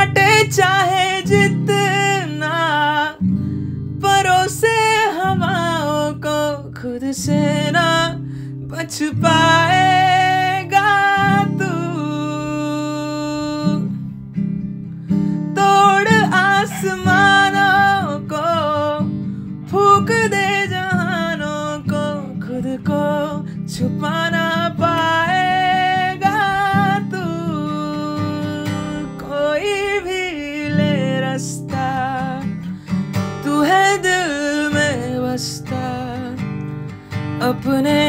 काटे चाहे जितना, परोसे हवाओं को खुद से ना बच पाएगा तू। तोड़ आसमानों को, फूक दे जहानों को, खुद को छुपा ना पाएगा तू। कोई भी ले रास्ता, तू है दिल में बसता, अपने